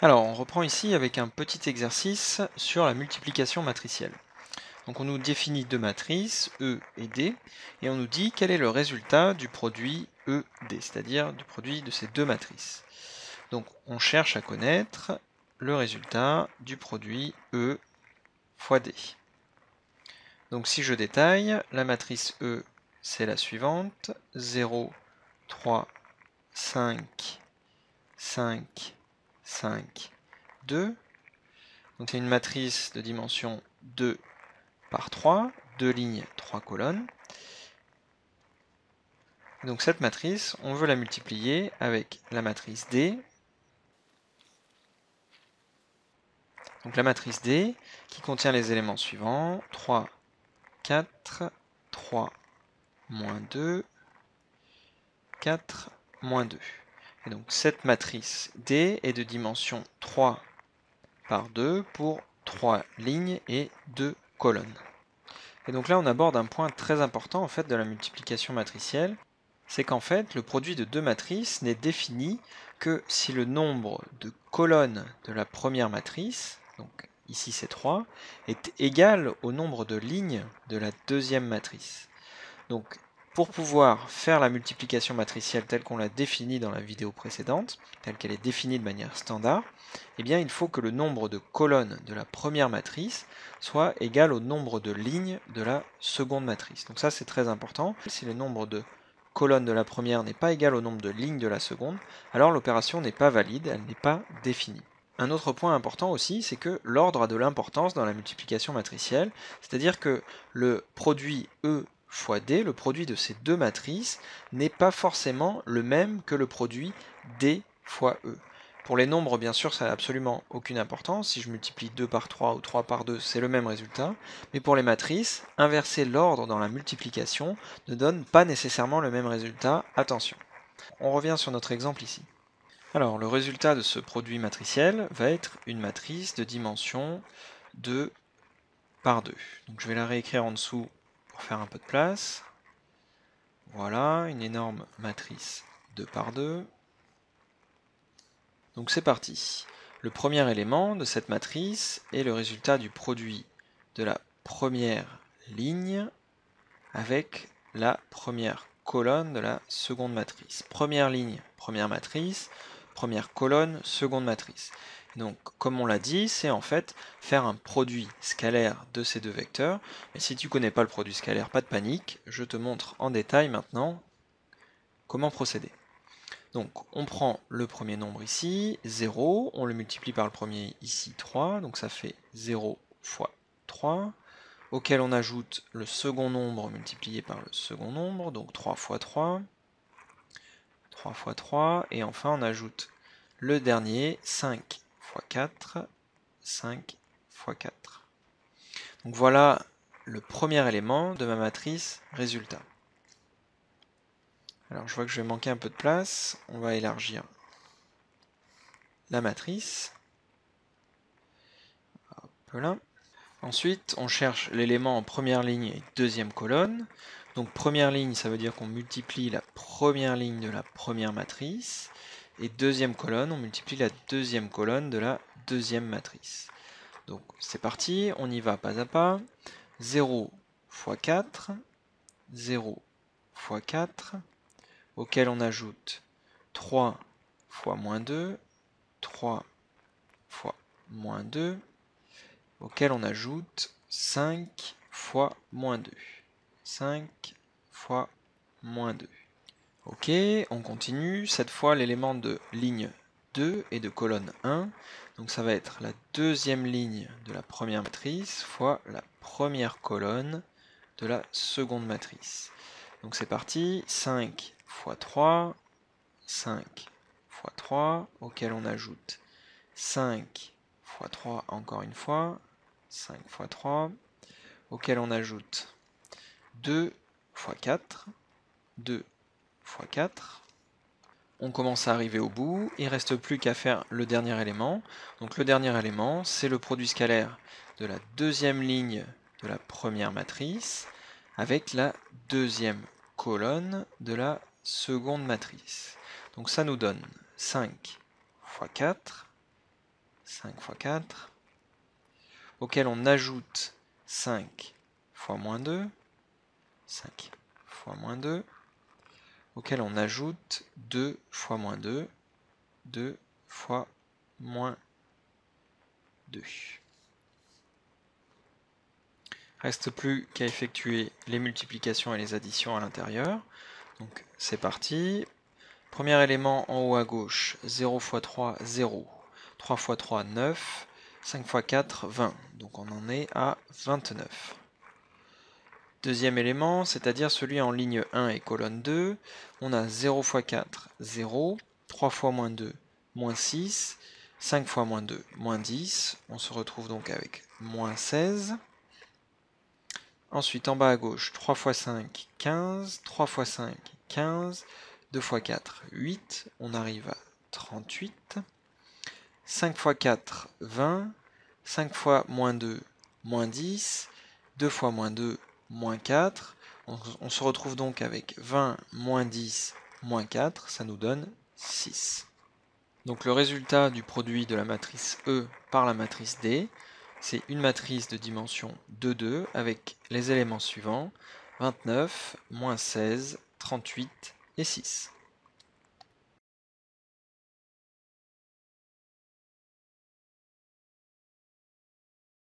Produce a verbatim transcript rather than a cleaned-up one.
Alors, on reprend ici avec un petit exercice sur la multiplication matricielle. Donc on nous définit deux matrices, E et D, et on nous dit quel est le résultat du produit E D, c'est-à-dire du produit de ces deux matrices. Donc on cherche à connaître le résultat du produit E fois D. Donc si je détaille, la matrice E, c'est la suivante, zéro, trois, cinq, cinq, cinq, deux. Donc c'est une matrice de dimension deux par trois, deux lignes, trois colonnes. Donc cette matrice, on veut la multiplier avec la matrice D. Donc la matrice D qui contient les éléments suivants, trois, quatre, trois, moins deux, quatre, moins deux. Et donc cette matrice D est de dimension trois par deux pour trois lignes et deux colonnes. Et donc là on aborde un point très important en fait de la multiplication matricielle, c'est qu'en fait le produit de deux matrices n'est défini que si le nombre de colonnes de la première matrice, donc ici c'est trois, est égal au nombre de lignes de la deuxième matrice. Donc pour pouvoir faire la multiplication matricielle telle qu'on l'a définie dans la vidéo précédente, telle qu'elle est définie de manière standard, eh bien il faut que le nombre de colonnes de la première matrice soit égal au nombre de lignes de la seconde matrice. Donc ça c'est très important. Si le nombre de colonnes de la première n'est pas égal au nombre de lignes de la seconde, alors l'opération n'est pas valide, elle n'est pas définie. Un autre point important aussi, c'est que l'ordre a de l'importance dans la multiplication matricielle, c'est-à-dire que le produit E fois D, le produit de ces deux matrices, n'est pas forcément le même que le produit D fois E. Pour les nombres, bien sûr, ça n'a absolument aucune importance. Si je multiplie deux par trois ou trois par deux, c'est le même résultat. Mais pour les matrices, inverser l'ordre dans la multiplication ne donne pas nécessairement le même résultat. Attention. On revient sur notre exemple ici. Alors, le résultat de ce produit matriciel va être une matrice de dimension deux par deux. Donc je vais la réécrire en dessous pour faire un peu de place. Voilà, une énorme matrice deux par deux. Donc c'est parti. Le premier élément de cette matrice est le résultat du produit de la première ligne avec la première colonne de la seconde matrice. Première ligne, première matrice, première colonne, seconde matrice. Donc, comme on l'a dit, c'est en fait faire un produit scalaire de ces deux vecteurs. Mais si tu ne connais pas le produit scalaire, pas de panique, je te montre en détail maintenant comment procéder. Donc, on prend le premier nombre ici, zéro, on le multiplie par le premier ici, trois, donc ça fait zéro fois trois, auquel on ajoute le second nombre multiplié par le second nombre, donc trois fois trois, trois fois trois, et enfin on ajoute le dernier, cinq fois quatre, cinq fois quatre. Donc voilà le premier élément de ma matrice résultat. Alors je vois que je vais manquer un peu de place, on va élargir la matrice. Hop là. Ensuite, on cherche l'élément en première ligne et deuxième colonne. Donc première ligne, ça veut dire qu'on multiplie la première ligne de la première matrice. Et deuxième colonne, on multiplie la deuxième colonne de la deuxième matrice. Donc c'est parti, on y va pas à pas. zéro fois quatre, zéro fois quatre, auquel on ajoute trois fois moins deux, trois fois moins deux, auquel on ajoute cinq fois moins deux. cinq fois moins deux. Ok, on continue. Cette fois, l'élément de ligne deux et de colonne un. Donc ça va être la deuxième ligne de la première matrice fois la première colonne de la seconde matrice. Donc c'est parti. cinq fois trois, cinq fois trois, auquel on ajoute cinq fois trois encore une fois, cinq fois trois, auquel on ajoute deux fois quatre, deux fois quatre. On commence à arriver au bout, il ne reste plus qu'à faire le dernier élément. Donc le dernier élément, c'est le produit scalaire de la deuxième ligne de la première matrice avec la deuxième colonne de la seconde matrice. Donc ça nous donne cinq fois quatre, cinq fois quatre, auquel on ajoute cinq fois moins deux, cinq fois moins deux, auquel on ajoute deux fois moins deux, deux fois moins deux. Reste plus qu'à effectuer les multiplications et les additions à l'intérieur. Donc c'est parti. Premier élément en haut à gauche, zéro fois trois, zéro. trois fois trois, neuf. cinq fois quatre, vingt. Donc on en est à vingt-neuf. Deuxième élément, c'est-à-dire celui en ligne un et colonne deux, on a zéro fois quatre, zéro. trois fois moins deux, moins six. cinq fois moins deux, moins dix. On se retrouve donc avec moins seize. Ensuite, en bas à gauche, trois fois cinq, quinze. trois fois cinq, quinze. deux fois quatre, huit. On arrive à trente-huit. cinq fois quatre, vingt. cinq fois moins deux, moins dix. deux fois moins deux, moins quatre. On, on se retrouve donc avec vingt, moins dix, moins quatre. Ça nous donne six. Donc le résultat du produit de la matrice E par la matrice D, c'est une matrice de dimension deux, deux avec les éléments suivants, vingt-neuf, moins seize, trente-huit et six.